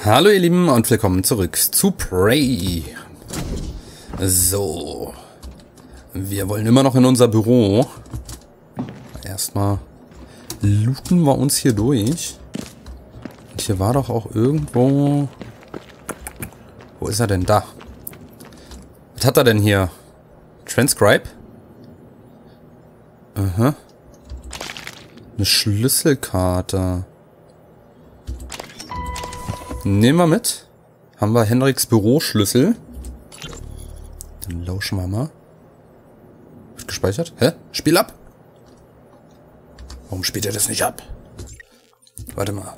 Hallo ihr Lieben und willkommen zurück zu Prey. So. Wir wollen immer noch in unser Büro. Erstmal looten wir uns hier durch. Und hier war doch auch irgendwo... Wo ist er denn? Da. Was hat er denn hier? Transcribe? Aha. Eine Schlüsselkarte. Nehmen wir mit. Haben wir Henriks Büroschlüssel. Dann lauschen wir mal. Wird gespeichert? Hä? Spiel ab? Warum spielt er das nicht ab? Warte mal.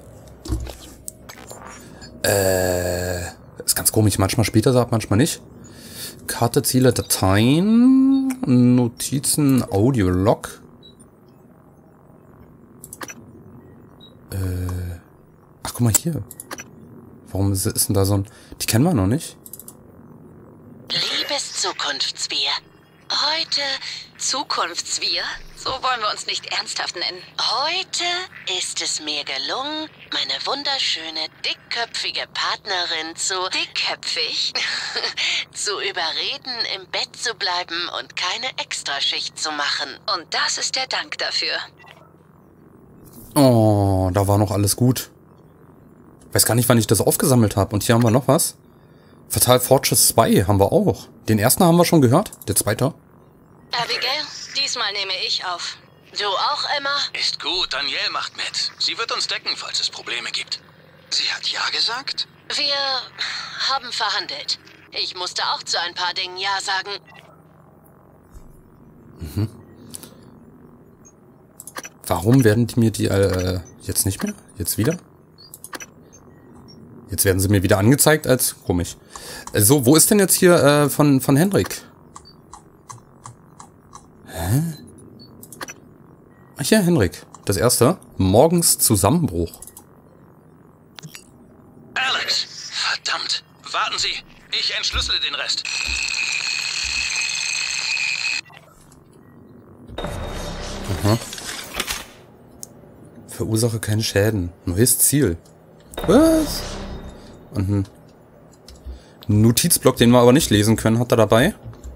Ist ganz komisch. Manchmal spielt er es ab, manchmal nicht. Karte, Ziele, Dateien. Notizen, Audiolog. Ach, guck mal hier. Warum ist denn da so ein... Die kennen wir noch nicht. Liebes Zukunftsbier. Heute Zukunftsbier? So wollen wir uns nicht ernsthaft nennen. Heute ist es mir gelungen, meine wunderschöne, dickköpfige Partnerin Dickköpfig? Zu überreden, im Bett zu bleiben und keine Extraschicht zu machen. Und das ist der Dank dafür. Oh, da war noch alles gut. Weiß gar nicht, wann ich das aufgesammelt habe. Und hier haben wir noch was. Fatal Fortress 2 haben wir auch. Den ersten haben wir schon gehört. Der zweite. Abigail, diesmal nehme ich auf. Du auch, Emma? Ist gut, Danielle macht mit. Sie wird uns decken, falls es Probleme gibt. Sie hat ja gesagt? Wir haben verhandelt. Ich musste auch zu ein paar Dingen ja sagen. Mhm. Warum werden die mir die jetzt nicht mehr? Jetzt wieder? Jetzt werden sie mir wieder angezeigt als komisch. So, wo ist denn jetzt hier von Henrik? Hä? Ach ja, Henrik. Das erste. Morgens Zusammenbruch. Alex! Verdammt! Warten Sie! Ich entschlüssele den Rest. Aha. Verursache keine Schäden. Neues Ziel. Was? Und ein Notizblock, den wir aber nicht lesen können, hat er dabei.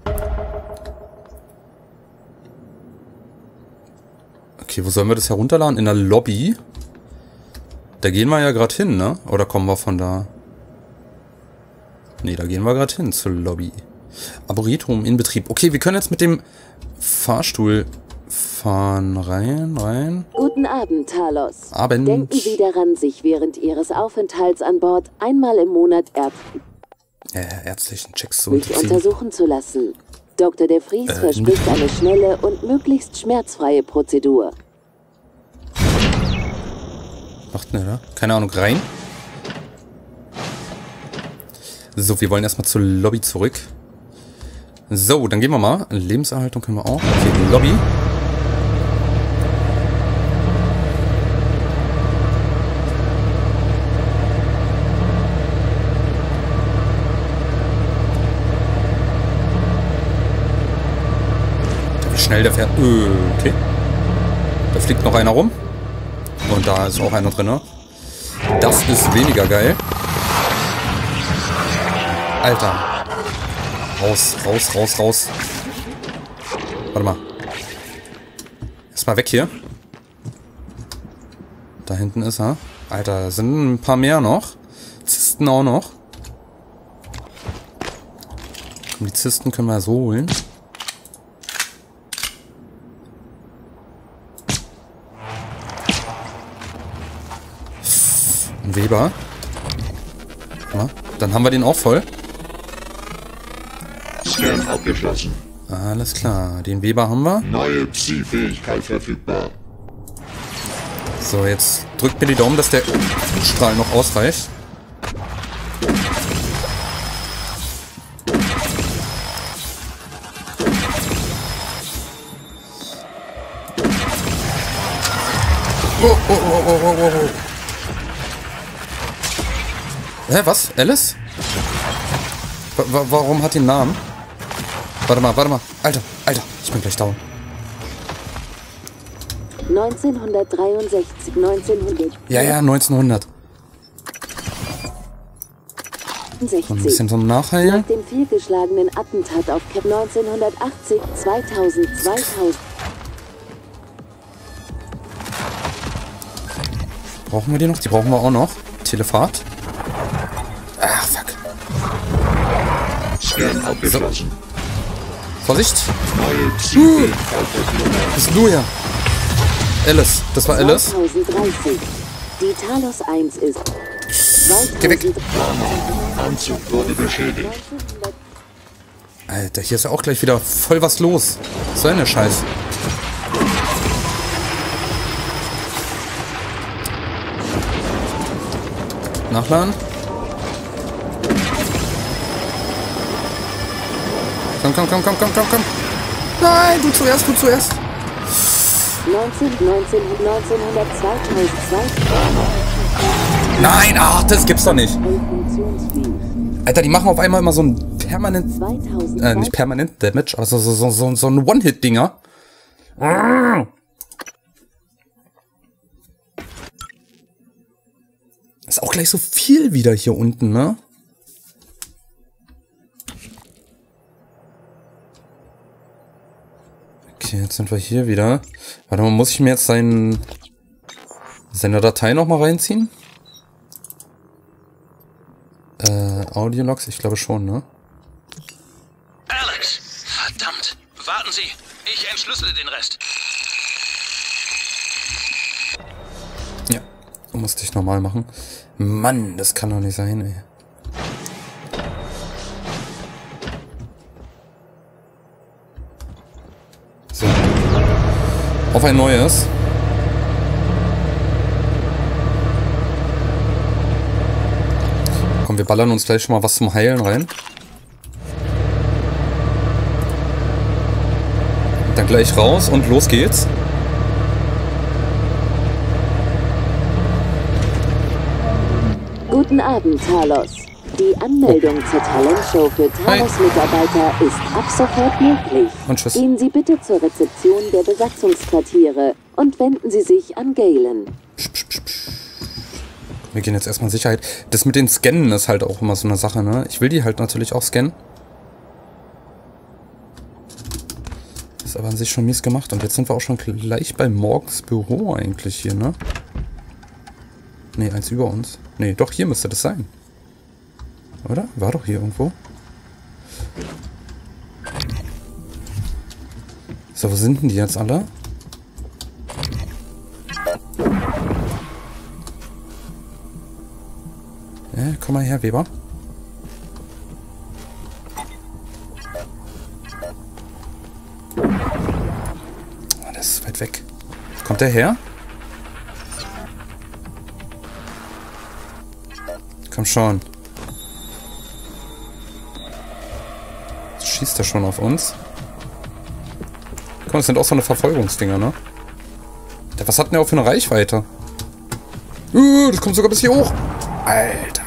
Okay, wo sollen wir das herunterladen? In der Lobby. Da gehen wir ja gerade hin, ne? Oder kommen wir von da? Ne, da gehen wir gerade hin zur Lobby. Arboretum in Betrieb. Okay, wir können jetzt mit dem Fahrstuhl fahren. Rein. Guten Abend, Talos. Abend. Denken Sie daran, sich während Ihres Aufenthalts an Bord einmal im Monat ärztlichen Checks zu untersuchen zu lassen. Dr. De Vries verspricht eine schnelle und möglichst schmerzfreie Prozedur. Macht ne? Keine Ahnung, rein. So, wir wollen erstmal zur Lobby zurück. So, dann gehen wir mal. Lebenserhaltung können wir auch. Okay, Lobby. Wie schnell der fährt. Okay. Da fliegt noch einer rum. Und da ist auch einer drin, ne? Das ist weniger geil. Alter. Raus. Warte mal. Erstmal weg hier. Da hinten ist er. Alter, da sind ein paar mehr noch. Zisten auch noch. Komm, die Zisten können wir so holen. Ein Weber. Ja, dann haben wir den auch voll. Scan abgeschlossen. Alles klar, den Weber haben wir. Neue Psi-Fähigkeit verfügbar. So, jetzt drückt mir die Daumen, dass der Strahl noch ausreicht. Oh. Hä, was? Alice? Warum hat die einen Namen? Warte mal. Alter, ich bin gleich down. 1963, 1900. Ja, 1900. 1968. So ein bisschen so ein Nachheilen. Nach dem fehlgeschlagenen Attentat auf Cap 1980, 2000. Brauchen wir die noch? Die brauchen wir auch noch. Telefahrt. Ach, fuck. Scan abgeschlossen. Vorsicht. Neue Zielfähigkeit verfügbar. Bist du ja? Alice. Das war Alice. 2030. Die Talos 1 ist. Geh weg. Anzug wurde beschädigt. Alter, hier ist ja auch gleich wieder voll was los. So eine Scheiß. Nachladen. Komm. Nein, du zuerst. 1902. Nein, ach, das gibt's doch nicht. Funktionsfähig. Alter, die machen auf einmal immer so ein permanent, 2000. nicht permanent Damage, aber so ein One-Hit-Dinger. Ist auch gleich so viel wieder hier unten, ne? Okay, jetzt sind wir hier wieder. Warte mal, muss ich mir jetzt seine Datei nochmal reinziehen? Audiologs, ich glaube schon, ne? Alex! Verdammt! Warten Sie! Ich entschlüssele den Rest. Ja, musste ich normal machen. Mann, das kann doch nicht sein, ey. So. Auf ein neues. Komm, wir ballern uns gleich schon mal was zum Heilen rein. Dann gleich raus und los geht's. Guten Abend, Talos. Die Anmeldung zur Talentshow für Talos-Mitarbeiter ist ab sofort möglich. Und tschüss. Gehen Sie bitte zur Rezeption der Besatzungsquartiere und wenden Sie sich an Galen. Wir gehen jetzt erstmal in Sicherheit. Das mit den Scannen ist halt auch immer so eine Sache, ne? Ich will die halt natürlich auch scannen. Ist aber an sich schon mies gemacht. Und jetzt sind wir auch schon gleich bei Morgs Büro eigentlich hier, ne? Ne, eins über uns. Ne, doch, hier müsste das sein. Oder? War doch hier irgendwo. So, wo sind denn die jetzt alle? Ja, komm mal her, Weber. Oh, das ist weit weg. Kommt der her? Komm schon. Schießt er schon auf uns? Guck mal, das sind auch so eine Verfolgungsdinger, ne? Was hat denn der auch für eine Reichweite? Das kommt sogar bis hier hoch. Alter.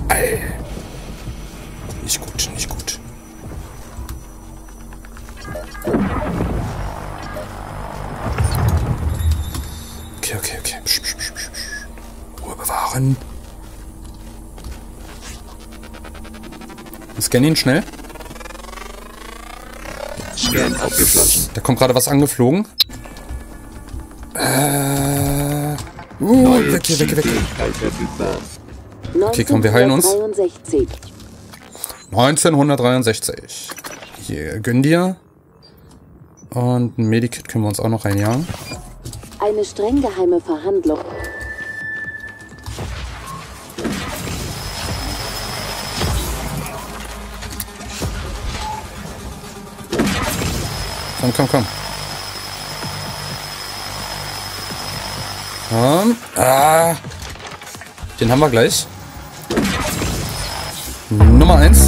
Nicht gut, nicht gut. Okay. Ruhe bewahren. Scan ihn schnell. Scan abgeschlossen. Da kommt gerade was angeflogen. Neue Weg hier. Zielfähigkeit verfügbar. Okay, komm, wir heilen uns. 1963. 1963. Hier, gönn dir. Und ein Medikit können wir uns auch noch reinjagen. Eine streng geheime Verhandlung. Komm. Den haben wir gleich. Nummer 1.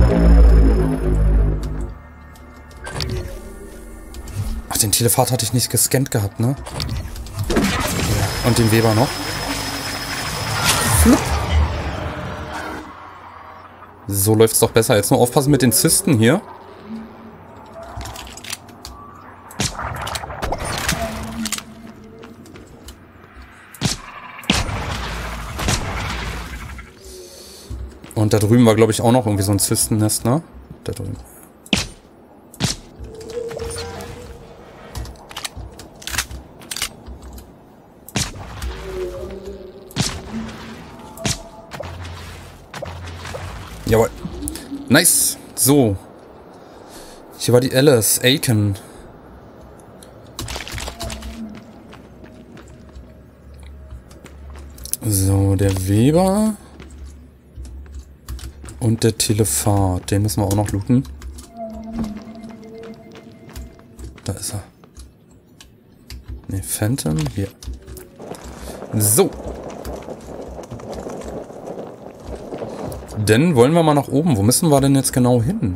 Ach, den Telefahrt hatte ich nicht gescannt gehabt, ne? Ja. Und den Weber noch. Flupp. So läuft's doch besser. Jetzt nur aufpassen mit den Zysten hier. Und da drüben war, glaube ich, auch noch irgendwie so ein Zystennest, ne? Da drüben. Jawohl. Nice. So. Hier war die Alice. Aiken. So, der Weber. Und der Telephat. Den müssen wir auch noch looten. Da ist er. Ne, Phantom. Hier. So. Dann wollen wir mal nach oben. Wo müssen wir denn jetzt genau hin?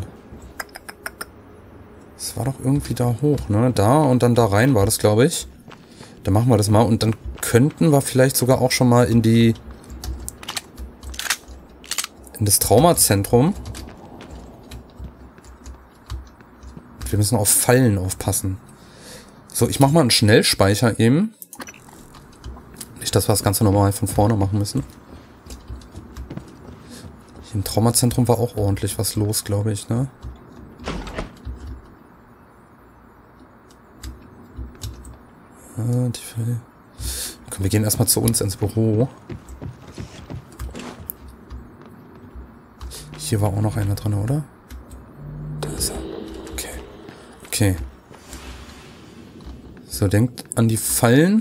Das war doch irgendwie da hoch, ne? Da und dann da rein war das, glaube ich. Dann machen wir das mal. Und dann könnten wir vielleicht sogar auch schon mal in das Traumazentrum. Wir müssen auf Fallen aufpassen. So, ich mache mal einen Schnellspeicher eben. Nicht, dass wir das Ganze nochmal von vorne machen müssen. Hier im Traumazentrum war auch ordentlich was los, glaube ich, ne? Komm, wir gehen erstmal zu uns ins Büro. Hier war auch noch einer drin, oder? Da ist er. Okay. Okay. So, denkt an die Fallen.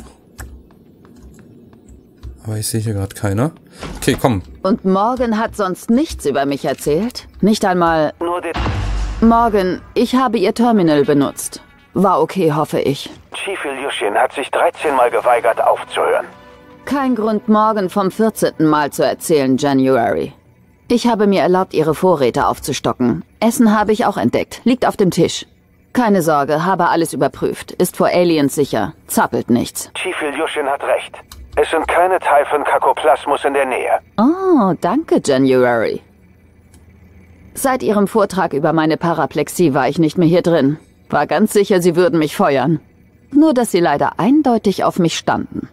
Aber ich sehe hier gerade keine. Okay, komm. Und Morgan hat sonst nichts über mich erzählt? Nicht einmal... Morgan, ich habe ihr Terminal benutzt. War okay, hoffe ich. Chief Ilyushin hat sich 13 Mal geweigert, aufzuhören. Kein Grund, Morgan vom 14. Mal zu erzählen, January. Ich habe mir erlaubt, ihre Vorräte aufzustocken. Essen habe ich auch entdeckt. Liegt auf dem Tisch. Keine Sorge, habe alles überprüft. Ist vor Aliens sicher. Zappelt nichts. Chief Ilyushin hat recht. Es sind keine Typhon-Kakoplasmus in der Nähe. Oh, danke, January. Seit Ihrem Vortrag über meine Paraplexie war ich nicht mehr hier drin. War ganz sicher, Sie würden mich feuern. Nur, dass Sie leider eindeutig auf mich standen.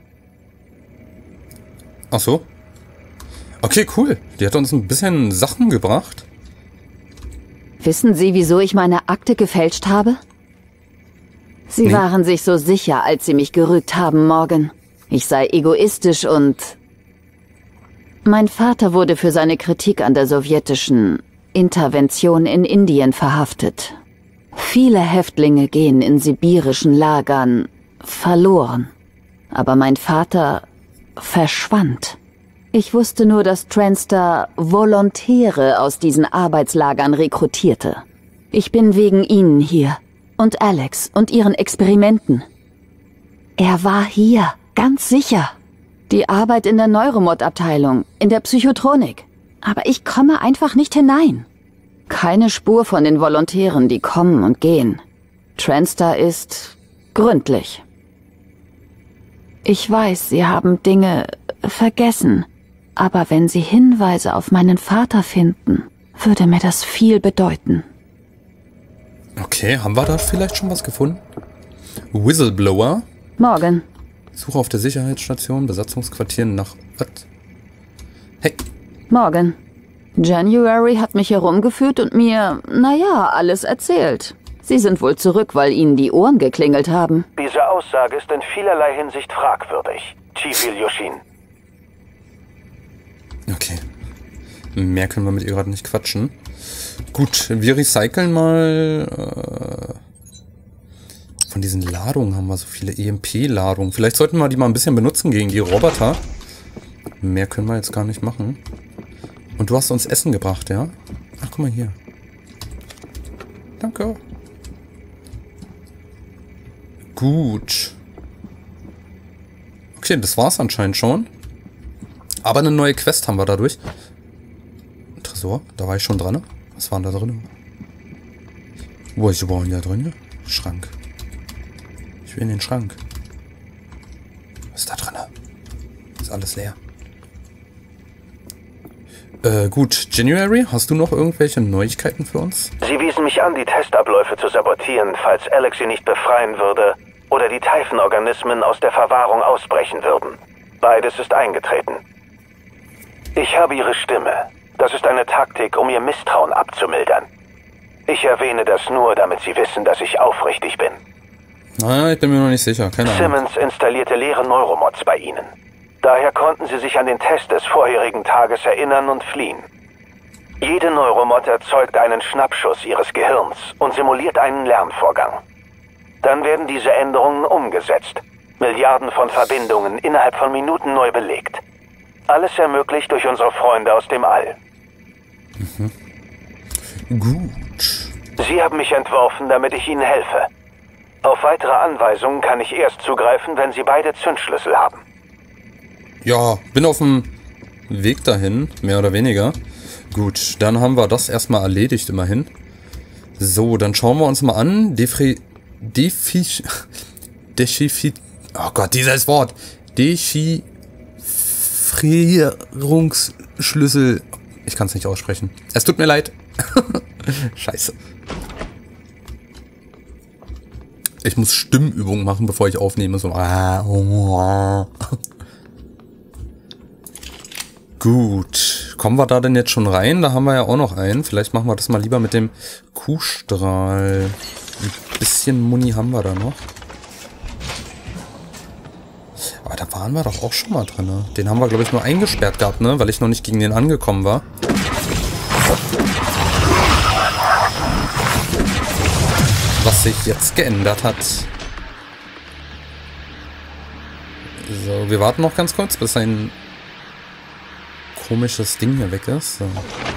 Ach so. Okay, cool. Die hat uns ein bisschen Sachen gebracht. Wissen Sie, wieso ich meine Akte gefälscht habe? Sie waren sich so sicher, als Sie mich gerügt haben, Morgan. Ich sei egoistisch und... Mein Vater wurde für seine Kritik an der sowjetischen Intervention in Indien verhaftet. Viele Häftlinge gehen in sibirischen Lagern verloren. Aber mein Vater verschwand. Ich wusste nur, dass Transtar Volontäre aus diesen Arbeitslagern rekrutierte. Ich bin wegen Ihnen hier. Und Alex und Ihren Experimenten. Er war hier, ganz sicher. Die Arbeit in der Neuromod-Abteilung, in der Psychotronik. Aber ich komme einfach nicht hinein. Keine Spur von den Volontären, die kommen und gehen. Transtar ist gründlich. Ich weiß, Sie haben Dinge vergessen. Aber wenn Sie Hinweise auf meinen Vater finden, würde mir das viel bedeuten. Okay, haben wir da vielleicht schon was gefunden? Whistleblower. Morgan. Suche auf der Sicherheitsstation, Besatzungsquartieren nach... Was? Hey. Morgan. January hat mich herumgeführt und mir, naja, alles erzählt. Sie sind wohl zurück, weil Ihnen die Ohren geklingelt haben. Diese Aussage ist in vielerlei Hinsicht fragwürdig, Chief Ilyushin. Okay. Mehr können wir mit ihr gerade nicht quatschen. Gut, wir recyceln mal... Von diesen Ladungen haben wir so viele EMP-Ladungen. Vielleicht sollten wir die mal ein bisschen benutzen gegen die Roboter. Mehr können wir jetzt gar nicht machen. Und du hast uns Essen gebracht, ja? Ach, guck mal hier. Danke. Gut. Okay, das war's anscheinend schon. Aber eine neue Quest haben wir dadurch. Tresor, da war ich schon dran. Was war denn da drin? Wo ist überhaupt da drin? Schrank. Ich will in den Schrank. Was ist da drin? Ist alles leer. Gut. January, hast du noch irgendwelche Neuigkeiten für uns? Sie wiesen mich an, die Testabläufe zu sabotieren, falls Alex sie nicht befreien würde oder die Typhon-Organismen aus der Verwahrung ausbrechen würden. Beides ist eingetreten. Ich habe ihre Stimme. Das ist eine Taktik, um ihr Misstrauen abzumildern. Ich erwähne das nur, damit Sie wissen, dass ich aufrichtig bin. Naja, ich bin mir noch nicht sicher. Keine Ahnung. Simmons installierte leere Neuromods bei Ihnen. Daher konnten Sie sich an den Test des vorherigen Tages erinnern und fliehen. Jede Neuromod erzeugt einen Schnappschuss Ihres Gehirns und simuliert einen Lernvorgang. Dann werden diese Änderungen umgesetzt. Milliarden von Verbindungen innerhalb von Minuten neu belegt. Alles ermöglicht durch unsere Freunde aus dem All. Gut. Sie haben mich entworfen, damit ich Ihnen helfe. Auf weitere Anweisungen kann ich erst zugreifen, wenn Sie beide Zündschlüssel haben. Ja, bin auf dem Weg dahin, mehr oder weniger. Gut, dann haben wir das erstmal erledigt, immerhin. So, dann schauen wir uns mal an. Oh Gott, dieses Wort. Dechiffrierungsschlüssel. Ich kann es nicht aussprechen. Es tut mir leid. Scheiße. Ich muss Stimmübungen machen, bevor ich aufnehme. So. Gut. Kommen wir da denn jetzt schon rein? Da haben wir ja auch noch einen. Vielleicht machen wir das mal lieber mit dem Kuhstrahl. Ein bisschen Muni haben wir da noch. Aber da waren wir doch auch schon mal drin. Ne? Den haben wir, glaube ich, nur eingesperrt gehabt, ne? Weil ich noch nicht gegen den angekommen war. Was sich jetzt geändert hat. So, wir warten noch ganz kurz, bis ein komisches Ding hier weg ist. So.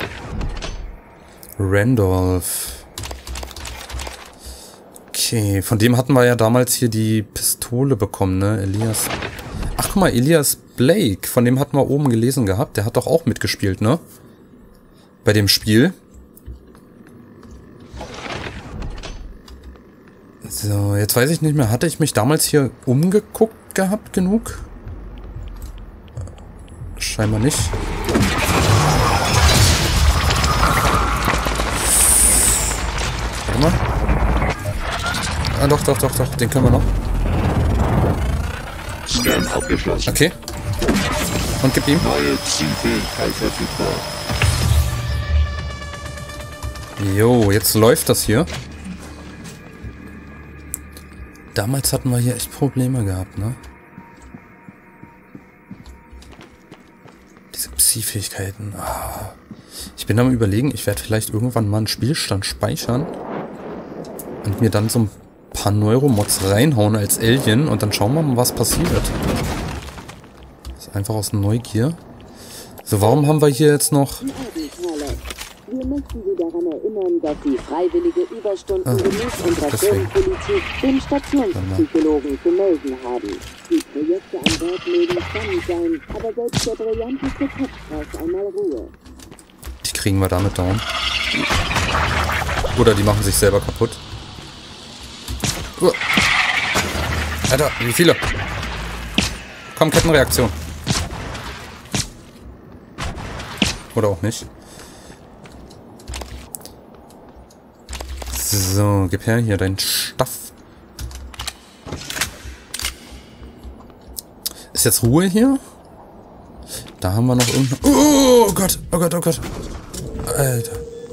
Randolph. Okay, von dem hatten wir ja damals hier die Pistole bekommen, ne? Elias. Ach, guck mal, Elias Blake. Von dem hatten wir oben gelesen gehabt. Der hat doch auch mitgespielt, ne? Bei dem Spiel. So, jetzt weiß ich nicht mehr. Hatte ich mich damals hier umgeguckt gehabt genug? Scheinbar nicht. Warte mal. Ah, doch. Den können wir noch. Scan abgeschlossen. Okay. Und gib ihm. Neue Zielfähigkeit verfügbar. Jo, jetzt läuft das hier. Damals hatten wir hier echt Probleme gehabt, ne? Diese Psi-Fähigkeiten. Ah. Ich bin am Überlegen, ich werde vielleicht irgendwann mal einen Spielstand speichern und mir dann so ein paar Neuromods reinhauen als Alien und dann schauen wir mal, was passiert. Das ist einfach aus Neugier. So, warum haben wir hier jetzt noch... Wir möchten Sie daran erinnern, dass Sie freiwillige Überstunden gemäß unserer Firmenpolitik dem Stationspsychologen zu melden haben. Die Projekte an Bord mögen spannend sein, aber selbst der brillanteste Kopf braucht einmal Ruhe. Die kriegen wir damit down. Oder die machen sich selber kaputt. Alter, wie viele? Komm, Kettenreaktion. Oder auch nicht. So, gib her hier deinen Staff. Ist jetzt Ruhe hier? Da haben wir noch irgendeine... Oh Gott, oh Gott, oh Gott. Alter.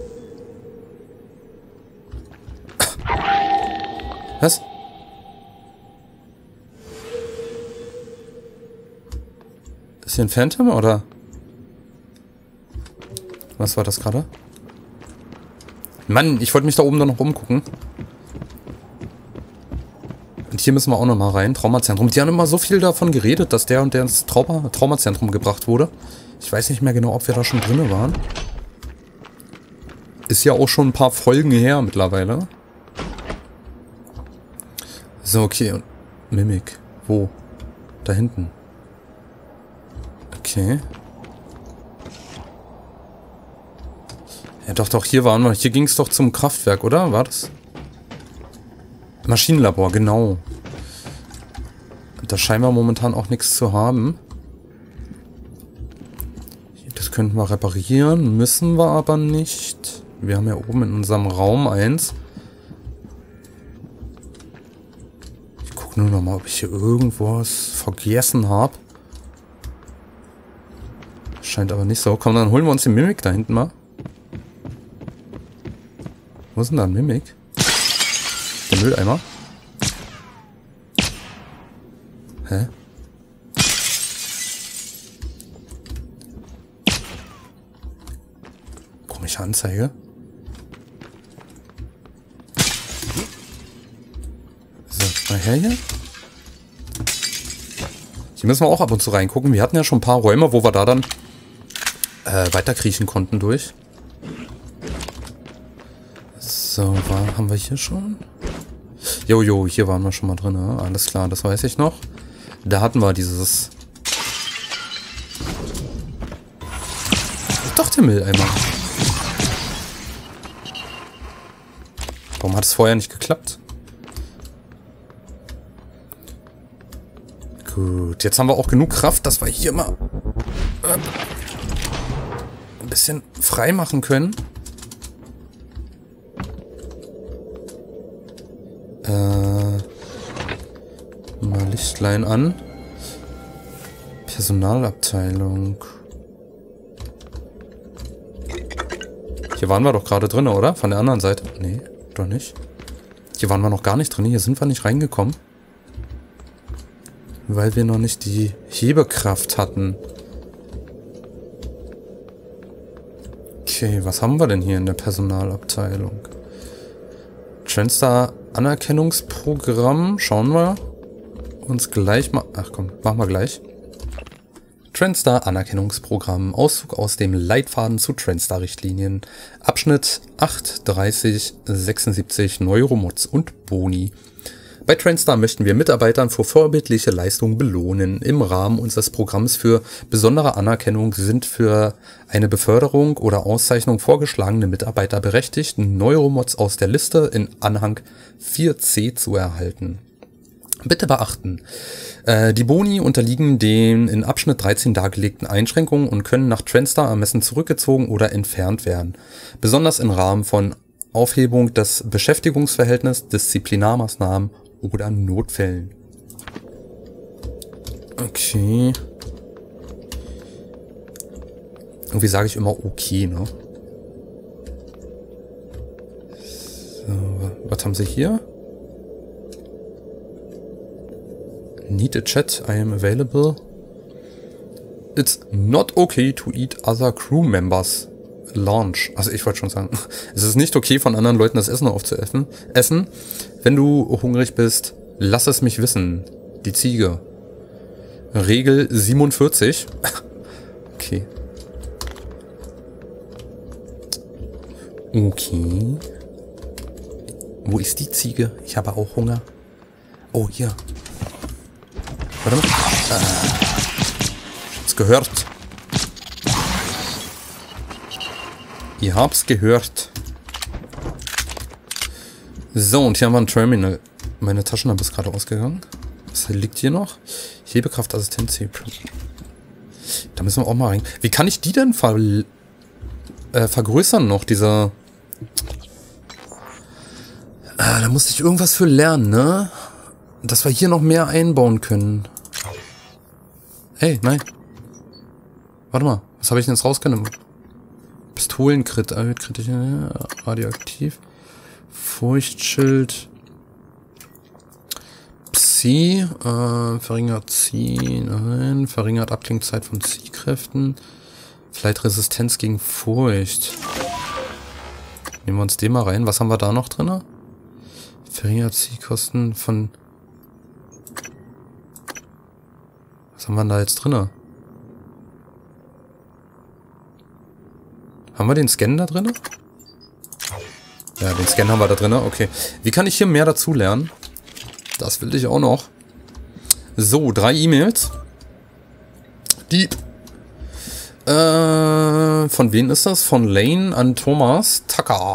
Was? Ist hier ein Phantom oder? Was war das gerade? Mann, ich wollte mich da oben doch noch umgucken. Und hier müssen wir auch noch mal rein. Traumazentrum. Die haben immer so viel davon geredet, dass der und der ins Traumazentrum gebracht wurde. Ich weiß nicht mehr genau, ob wir da schon drin waren. Ist ja auch schon ein paar Folgen her mittlerweile. So, okay. Und Mimik. Wo? Da hinten. Okay. Ja, doch, hier waren wir. Hier ging es doch zum Kraftwerk, oder? War das? Maschinenlabor, genau. Da scheinen wir momentan auch nichts zu haben. Das könnten wir reparieren, müssen wir aber nicht. Wir haben ja oben in unserem Raum eins. Ich gucke nur noch mal, ob ich hier irgendwas vergessen habe. Scheint aber nicht so. Komm, dann holen wir uns den Mimik da hinten mal. Wo ist denn da ein Mimik? Der Mülleimer? Hä? Komische Anzeige. So, mal her hier. Hier müssen wir auch ab und zu reingucken. Wir hatten ja schon ein paar Räume, wo wir da dann weiterkriechen konnten durch. So, haben wir hier schon? Jojo, hier waren wir schon mal drin. Ne? Alles klar, das weiß ich noch. Da hatten wir dieses... Doch, der Mülleimer. Warum hat es vorher nicht geklappt? Gut, jetzt haben wir auch genug Kraft, dass wir hier mal ein bisschen frei machen können. Mal Lichtlein an. Personalabteilung. Hier waren wir doch gerade drin, oder? Von der anderen Seite. Nee, doch nicht. Hier waren wir noch gar nicht drin. Hier sind wir nicht reingekommen. Weil wir noch nicht die Hebekraft hatten. Okay, was haben wir denn hier in der Personalabteilung? Transstar Anerkennungsprogramm. Schauen wir uns gleich mal... Ach komm, machen wir gleich. Transstar Anerkennungsprogramm. Auszug aus dem Leitfaden zu Transstar-Richtlinien. Abschnitt 8.30.76 Neuromods und Boni. Bei Transstar möchten wir Mitarbeitern für vorbildliche Leistungen belohnen. Im Rahmen unseres Programms für besondere Anerkennung sind für eine Beförderung oder Auszeichnung vorgeschlagene Mitarbeiter berechtigt, Neuromods aus der Liste in Anhang 4c zu erhalten. Bitte beachten, die Boni unterliegen den in Abschnitt 13 dargelegten Einschränkungen und können nach Transstar-Ermessen zurückgezogen oder entfernt werden. Besonders im Rahmen von Aufhebung des Beschäftigungsverhältnisses, Disziplinarmaßnahmen oder Notfällen. Okay. Irgendwie sage ich immer okay, ne? So, was haben sie hier? Need a chat, I am available. It's not okay to eat other crew members. Lunch. Also ich wollte schon sagen, es ist nicht okay, von anderen Leuten das Essen aufzuessen. Wenn du hungrig bist, lass es mich wissen. Die Ziege. Regel 47. Okay. Okay. Wo ist die Ziege? Ich habe auch Hunger. Oh, hier. Warte mal. Ich hab's gehört. Ihr habt's gehört. So, und hier haben wir ein Terminal. Meine Taschenlampe ist gerade ausgegangen. Was liegt hier noch? Hebekraftassistenz. Da müssen wir auch mal rein. Wie kann ich die denn vergrößern noch, diese... da musste ich irgendwas für lernen, ne? Dass wir hier noch mehr einbauen können. Hey, nein. Warte mal, was habe ich denn jetzt rausgenommen? Pistolenkrit, erhöht kritisch, radioaktiv. Feuchtschild. Psi, verringert Psi, nein, verringert Abklingzeit von Psi-Kräften. Vielleicht Resistenz gegen Furcht. Nehmen wir uns den mal rein. Was haben wir da noch drin? Verringert Psi-Kosten von... Was haben wir denn da jetzt drin? Haben wir den Scan da drin? Ja, den Scan haben wir da drin. Okay. Wie kann ich hier mehr dazu lernen? Das will ich auch noch. So, 3 E-Mails. Die... von wem ist das? Von Lane an Thomas Tucker.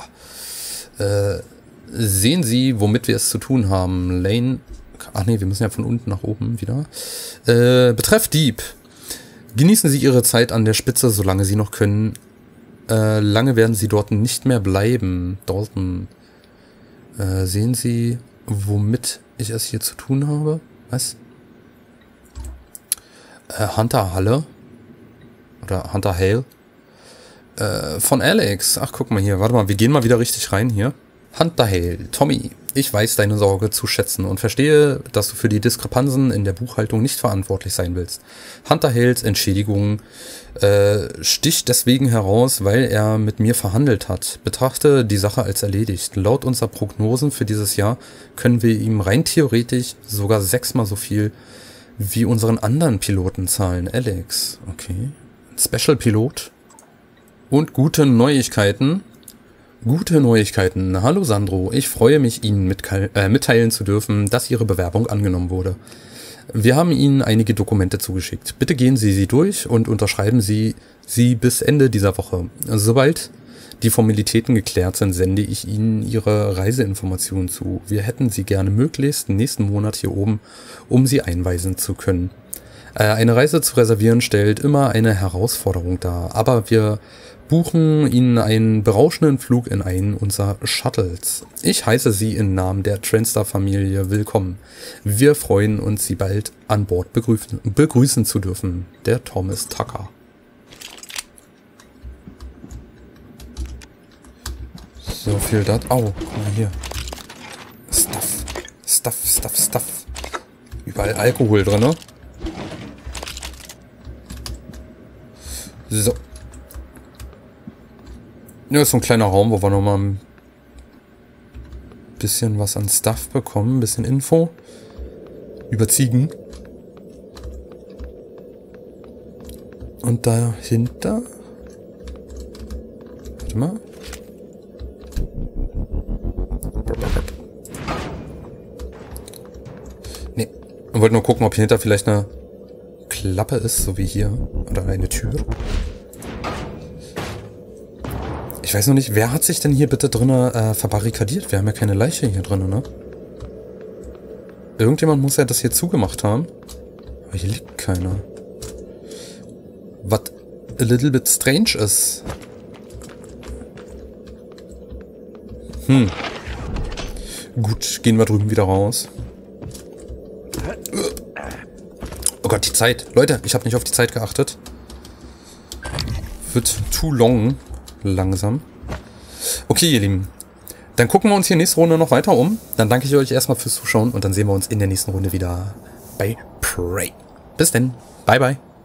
Sehen Sie, womit wir es zu tun haben. Lane... Ach nee, wir müssen ja von unten nach oben wieder. Betreff Dieb. Genießen Sie Ihre Zeit an der Spitze, solange Sie noch können. Lange werden Sie dort nicht mehr bleiben. Dalton. Sehen Sie, womit ich es hier zu tun habe? Was? Hunter Halle. Oder Hunter Hale. Von Alex. Ach, guck mal hier. Warte mal, wir gehen mal wieder richtig rein hier. Hunter Hale. Tommy, ich weiß deine Sorge zu schätzen und verstehe, dass du für die Diskrepanzen in der Buchhaltung nicht verantwortlich sein willst. Hunter Hales Entschädigung sticht deswegen heraus, weil er mit mir verhandelt hat. Betrachte die Sache als erledigt. Laut unserer Prognosen für dieses Jahr können wir ihm rein theoretisch sogar 6-mal so viel wie unseren anderen Piloten zahlen. Alex. Okay. Special-Pilot. Und gute Neuigkeiten. Gute Neuigkeiten. Hallo Sandro, ich freue mich, Ihnen mitteilen zu dürfen, dass Ihre Bewerbung angenommen wurde. Wir haben Ihnen einige Dokumente zugeschickt. Bitte gehen Sie sie durch und unterschreiben Sie sie bis Ende dieser Woche. Sobald die Formalitäten geklärt sind, sende ich Ihnen Ihre Reiseinformationen zu. Wir hätten Sie gerne möglichst nächsten Monat hier oben, um Sie einweisen zu können. Eine Reise zu reservieren stellt immer eine Herausforderung dar, aber wir buchen Ihnen einen berauschenden Flug in einen unserer Shuttles. Ich heiße Sie im Namen der Transstar-Familie willkommen. Wir freuen uns, Sie bald an Bord begrüßen zu dürfen. Der Thomas Tucker. So viel das. Au, guck mal hier. Stuff. Überall Alkohol drin, ne? So. Ja, ist so ein kleiner Raum, wo wir nochmal ein bisschen was an Stuff bekommen. Ein bisschen Info über Ziegen. Und dahinter... Warte mal. Nee, ich wollte nur gucken, ob hier hinter vielleicht eine Klappe ist, so wie hier. Oder eine Tür. Ich weiß noch nicht, wer hat sich denn hier bitte drinnen verbarrikadiert? Wir haben ja keine Leiche hier drinnen, ne? Irgendjemand muss ja das hier zugemacht haben. Aber hier liegt keiner. Was a little bit strange ist. Gut, gehen wir drüben wieder raus. Oh Gott, die Zeit. Leute, ich habe nicht auf die Zeit geachtet. Wird too long. Langsam. Okay, ihr Lieben. Dann gucken wir uns hier nächste Runde noch weiter um. Dann danke ich euch erstmal fürs Zuschauen und dann sehen wir uns in der nächsten Runde wieder bei Prey. Bis denn. Bye, bye.